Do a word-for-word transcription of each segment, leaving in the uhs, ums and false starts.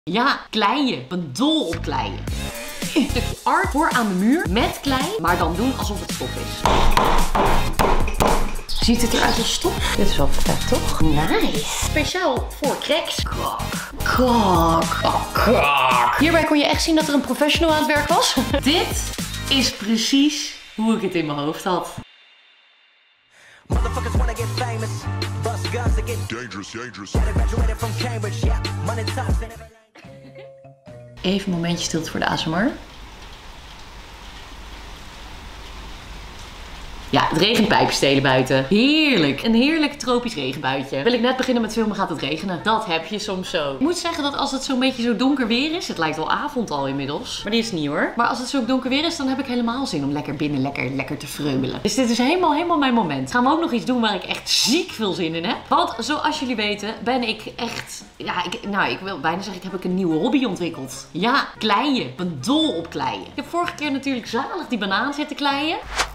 Ja, kleien. Ik ben dol op kleien. Een stukje art voor aan de muur met klei, maar dan doen alsof het stof is. Ziet het eruit als stof? Dit is wel vet, toch? Nice. Speciaal voor cracks. Kak. Kak. Oh, kak. Hierbij kon je echt zien dat er een professional aan het werk was. Dit is precies hoe ik het in mijn hoofd had. Motherfuckers wanna get famous. Bust guns to get dangerous, dangerous. Graduated from Cambridge, yeah. Money talks and everything. Even een momentje stilte voor de A S M R. Ja, het regent pijpenstelen buiten. Heerlijk. Een heerlijk tropisch regenbuitje. Wil ik net beginnen met filmen, gaat het regenen. Dat heb je soms zo. Ik moet zeggen dat als het zo'n beetje zo donker weer is. Het lijkt wel avond al inmiddels. Maar die is niet hoor. Maar als het zo donker weer is, dan heb ik helemaal zin om lekker binnen lekker, lekker te vreubelen. Dus dit is helemaal, helemaal mijn moment. Gaan we ook nog iets doen waar ik echt ziek veel zin in heb. Want zoals jullie weten ben ik echt... Ja, ik, nou ik wil bijna zeggen, ik heb ik een nieuwe hobby ontwikkeld. Ja, kleien. Ik ben dol op kleien. Ik heb vorige keer natuurlijk zalig die banaan zitten kleien.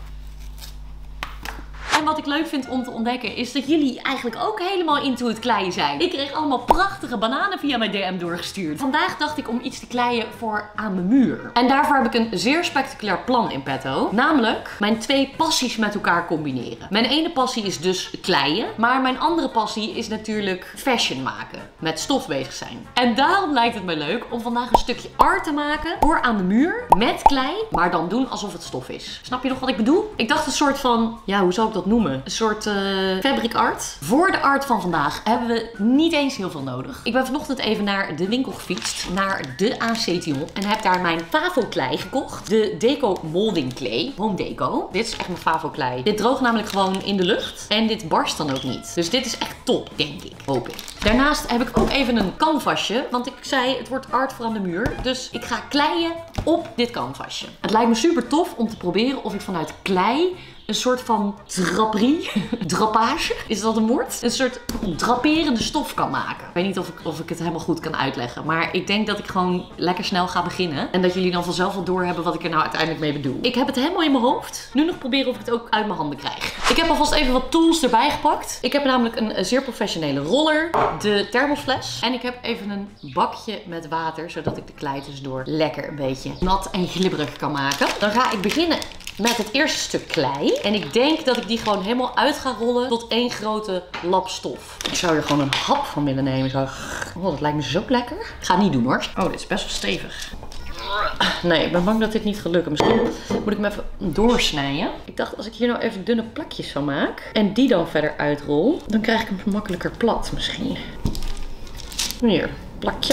En wat ik leuk vind om te ontdekken is dat jullie eigenlijk ook helemaal into het kleien zijn. Ik kreeg allemaal prachtige bananen via mijn D M doorgestuurd. Vandaag dacht ik om iets te kleien voor aan mijn muur. En daarvoor heb ik een zeer spectaculair plan in petto. Namelijk mijn twee passies met elkaar combineren. Mijn ene passie is dus kleien. Maar mijn andere passie is natuurlijk fashion maken. Met stof bezig zijn. En daarom lijkt het me leuk om vandaag een stukje art te maken voor aan de muur. Met klei. Maar dan doen alsof het stof is. Snap je nog wat ik bedoel? Ik dacht een soort van... Ja, hoe zou ik dat noemen? Een soort uh, fabric art. Voor de art van vandaag hebben we niet eens heel veel nodig. Ik ben vanochtend even naar de winkel gefietst. Naar de Acetion. En heb daar mijn Favo klei gekocht. De Deco Molding Clay. Home Deco. Dit is echt mijn Favo klei. Dit droogt namelijk gewoon in de lucht. En dit barst dan ook niet. Dus dit is echt top, denk ik. Hoop ik. Daarnaast heb ik ook even een canvasje. Want ik zei, het wordt art voor aan de muur. Dus ik ga kleien op dit canvasje. Het lijkt me super tof om te proberen of ik vanuit klei een soort van draperie, drapage, is dat een woord? Een soort draperende stof kan maken. Ik weet niet of ik, of ik het helemaal goed kan uitleggen. Maar ik denk dat ik gewoon lekker snel ga beginnen. En dat jullie dan vanzelf wel doorhebben wat ik er nou uiteindelijk mee bedoel. Ik heb het helemaal in mijn hoofd. Nu nog proberen of ik het ook uit mijn handen krijg. Ik heb alvast even wat tools erbij gepakt. Ik heb namelijk een zeer professionele roller. De thermosfles. En ik heb even een bakje met water. Zodat ik de klei tussendoor lekker een beetje nat en glibberig kan maken. Dan ga ik beginnen met het eerste stuk klei. En ik denk dat ik die gewoon helemaal uit ga rollen tot één grote lap stof. Ik zou er gewoon een hap van willen nemen. Zo. Oh, dat lijkt me zo lekker. Ik ga het niet doen hoor. Oh, dit is best wel stevig. Nee, ik ben bang dat dit niet gaat lukken. Misschien moet ik hem even doorsnijden. Ik dacht, als ik hier nou even dunne plakjes van maak. En die dan verder uitrol. Dan krijg ik hem makkelijker plat misschien. Hier, plakje.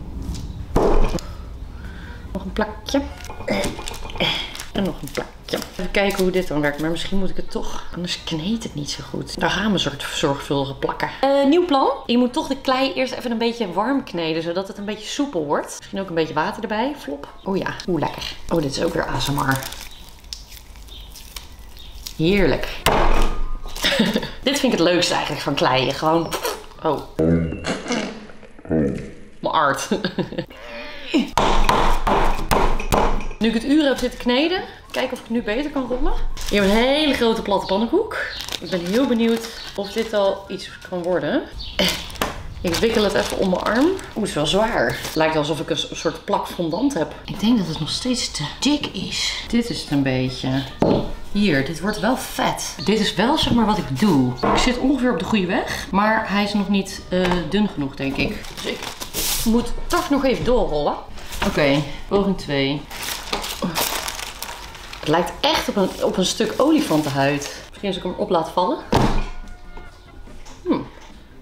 Nog een plakje. En nog een plakje. Even kijken hoe dit dan werkt. Maar misschien moet ik het toch... Anders kneedt het niet zo goed. Daar gaan we een soort zorgvuldige plakken. Uh, nieuw plan. Je moet toch de klei eerst even een beetje warm kneden. Zodat het een beetje soepel wordt. Misschien ook een beetje water erbij. Flop. Oh ja. Oeh, lekker. Oh, dit is ook weer A S M R. Heerlijk. Dit vind ik het leukste eigenlijk van kleien. Gewoon... Oh. Mijn art. Nu ik het uren heb zitten kneden, kijken of ik het nu beter kan rollen. Je hebt een hele grote platte pannenkoek. Ik ben heel benieuwd of dit al iets kan worden. Ik wikkel het even om mijn arm. Oeh, het is wel zwaar. Het lijkt alsof ik een soort plak fondant heb. Ik denk dat het nog steeds te dik is. Dit is het een beetje. Hier, dit wordt wel vet. Dit is wel zeg maar wat ik doe. Ik zit ongeveer op de goede weg. Maar hij is nog niet uh, dun genoeg, denk ik. Dus ik moet toch nog even doorrollen. Oké, okay, poging twee. Het lijkt echt op een, op een stuk olifantenhuid. Misschien als ik hem op laat vallen. Hmm.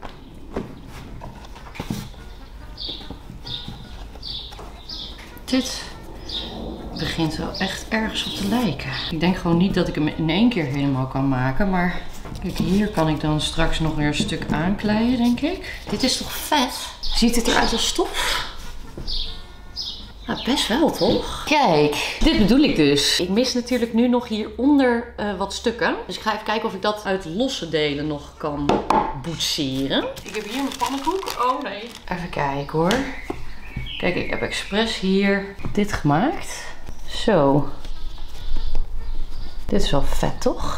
Dit begint wel echt ergens op te lijken. Ik denk gewoon niet dat ik hem in één keer helemaal kan maken. Maar kijk, hier kan ik dan straks nog weer een stuk aankleien, denk ik. Dit is toch vet? Ziet het eruit als stof? Nou, best wel, toch? Kijk, dit bedoel ik dus. Ik mis natuurlijk nu nog hieronder uh, wat stukken. Dus ik ga even kijken of ik dat uit losse delen nog kan boetseren. Ik heb hier mijn pannenkoek. Oh nee. Even kijken hoor. Kijk, ik heb expres hier dit gemaakt. Zo. Dit is wel vet, toch?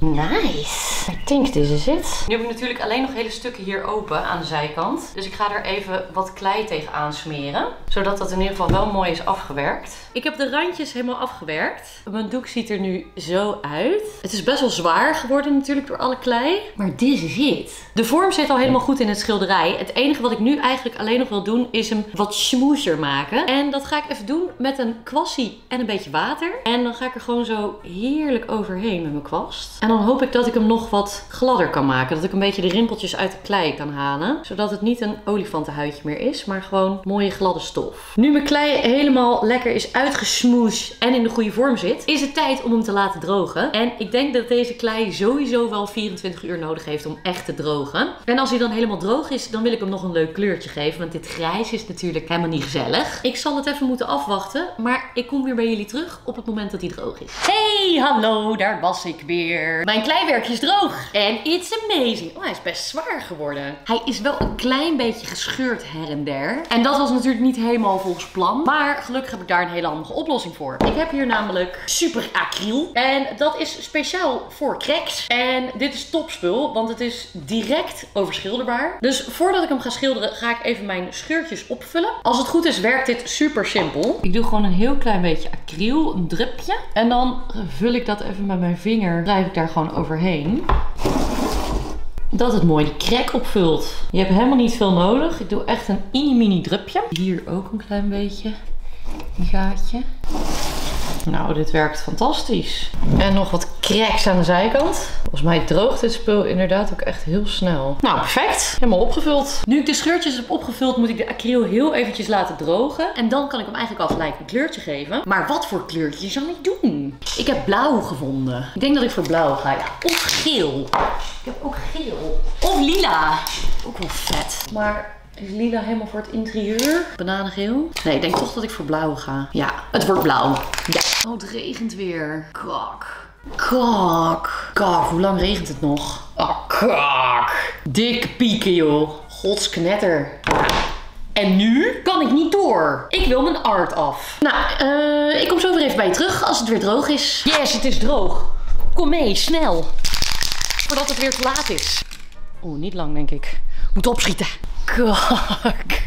Nice. I think this is it. Nu heb ik natuurlijk alleen nog hele stukken hier open aan de zijkant. Dus ik ga er even wat klei tegenaan smeren. Zodat dat in ieder geval wel mooi is afgewerkt. Ik heb de randjes helemaal afgewerkt. Mijn doek ziet er nu zo uit. Het is best wel zwaar geworden natuurlijk door alle klei. Maar this is it. De vorm zit al helemaal goed in het schilderij. Het enige wat ik nu eigenlijk alleen nog wil doen is hem wat smoother maken. En dat ga ik even doen met een kwassie en een beetje water. En dan ga ik er gewoon zo heerlijk overheen met mijn kwast. En dan hoop ik dat ik hem nog wat gladder kan maken. Dat ik een beetje de rimpeltjes uit de klei kan halen. Zodat het niet een olifantenhuidje meer is, maar gewoon mooie gladde stof. Nu mijn klei helemaal lekker is uitgesmoosd en in de goede vorm zit, is het tijd om hem te laten drogen. En ik denk dat deze klei sowieso wel vierentwintig uur nodig heeft om echt te drogen. En als hij dan helemaal droog is, dan wil ik hem nog een leuk kleurtje geven. Want dit grijs is natuurlijk helemaal niet gezellig. Ik zal het even moeten afwachten, maar ik kom weer bij jullie terug op het moment dat hij droog is. Hey, hallo, daar was ik weer. Mijn kleiwerkje is droog. En it's amazing. Oh, hij is best zwaar geworden. Hij is wel een klein beetje gescheurd her en der. En dat was natuurlijk niet helemaal volgens plan. Maar gelukkig heb ik daar een hele handige oplossing voor. Ik heb hier namelijk super acryl. En dat is speciaal voor cracks. En dit is topspul, want het is direct overschilderbaar. Dus voordat ik hem ga schilderen, ga ik even mijn scheurtjes opvullen. Als het goed is, werkt dit super simpel. Ik doe gewoon een heel klein beetje acryl, een drupje. En dan vul ik dat even met mijn vinger. Drijf ik daar gewoon overheen. Dat het mooi die krek opvult. Je hebt helemaal niet veel nodig. Ik doe echt een mini-mini drupje. Hier ook een klein beetje. Een gaatje. Nou, dit werkt fantastisch. En nog wat cracks aan de zijkant. Volgens mij droogt dit spul inderdaad ook echt heel snel. Nou, perfect. Helemaal opgevuld. Nu ik de scheurtjes heb opgevuld, moet ik de acryl heel eventjes laten drogen. En dan kan ik hem eigenlijk al gelijk een kleurtje geven. Maar wat voor kleurtje zal ik doen? Ik heb blauw gevonden. Ik denk dat ik voor blauw ga. Ja, of geel. Ik heb ook geel. Of lila. Ook wel vet. Maar is lila helemaal voor het interieur? Bananengeel? Nee, ik denk toch dat ik voor blauw ga. Ja, het wordt blauw. Ja. Oh, het regent weer. Kak. Kak. Kak, hoe lang regent het nog? Oh, kak. Dikke pieken, joh. Godsknetter. En nu kan ik niet door. Ik wil mijn art af. Nou, uh, ik kom zo weer even bij je terug als het weer droog is. Yes, het is droog. Kom mee, snel. Voordat het weer te laat is. Oeh, niet lang denk ik. Moet opschieten. Kak.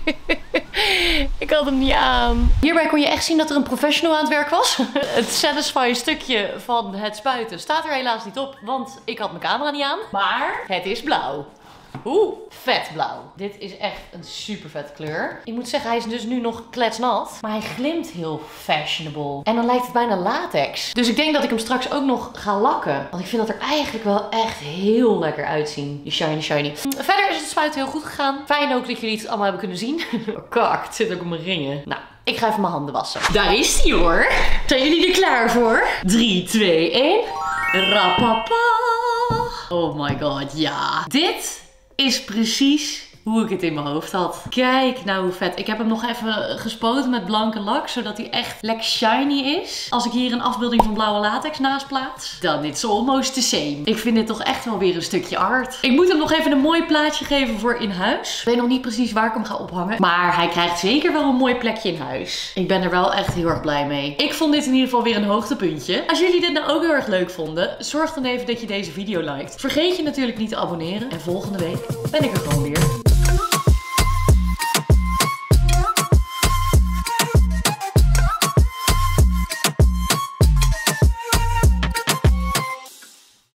Ik had hem niet aan. Hierbij kon je echt zien dat er een professional aan het werk was. Het satisfy stukje van het spuiten staat er helaas niet op, want ik had mijn camera niet aan. Maar het is blauw. Oeh, vet blauw. Dit is echt een super vet kleur. Ik moet zeggen, hij is dus nu nog kletsnat. Maar hij glimt heel fashionable. En dan lijkt het bijna latex. Dus ik denk dat ik hem straks ook nog ga lakken. Want ik vind dat er eigenlijk wel echt heel lekker uitzien. Die shiny shiny. Verder is het spuiten heel goed gegaan. Fijn ook dat jullie het allemaal hebben kunnen zien. Kak, het zit ook op mijn ringen. Nou, ik ga even mijn handen wassen. Daar is hij hoor. Zijn jullie er klaar voor? drie, twee, één. Rapapa. Oh my god, ja. Dit is precies hoe ik het in mijn hoofd had. Kijk nou hoe vet. Ik heb hem nog even gespoten met blanke lak, zodat hij echt lekker shiny is. Als ik hier een afbeelding van blauwe latex naast plaats, dan is het almost the same. Ik vind dit toch echt wel weer een stukje art. Ik moet hem nog even een mooi plaatje geven voor in huis. Ik weet nog niet precies waar ik hem ga ophangen, maar hij krijgt zeker wel een mooi plekje in huis. Ik ben er wel echt heel erg blij mee. Ik vond dit in ieder geval weer een hoogtepuntje. Als jullie dit nou ook heel erg leuk vonden, zorg dan even dat je deze video liked. Vergeet je natuurlijk niet te abonneren. En volgende week ben ik er gewoon weer.